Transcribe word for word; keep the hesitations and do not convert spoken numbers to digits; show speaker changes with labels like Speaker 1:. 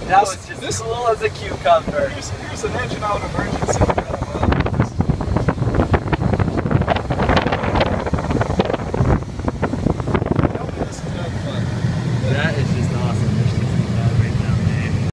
Speaker 1: That was just this, cool as a cucumber.
Speaker 2: Here's, here's an engine out emergency.